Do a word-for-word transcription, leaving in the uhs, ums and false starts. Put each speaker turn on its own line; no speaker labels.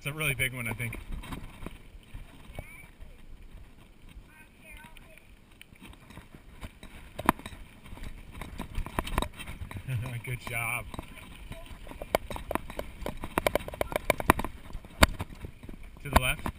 It's a really big one, I think. Good job. To the left.